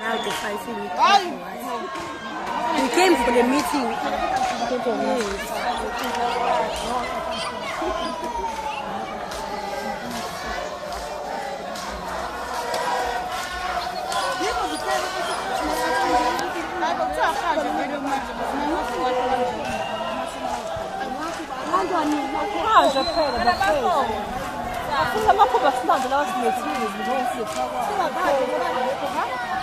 held the faeces meeting. We came for the meeting. Je paie la bataille. Ça m'a pas passé dans de l'autre métier, les gens aussi.